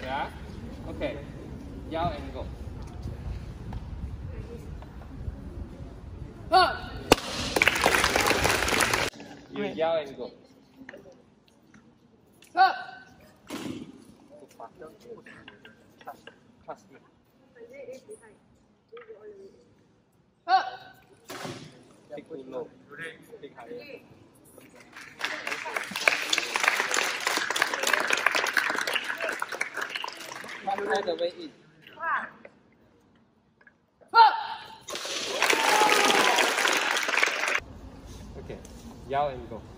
Yeah. Okay. Yao and go. Up. You yao and go. Up. Trust me. Up. Take too low. Take higher. Come all the way in. Okay, yao and go.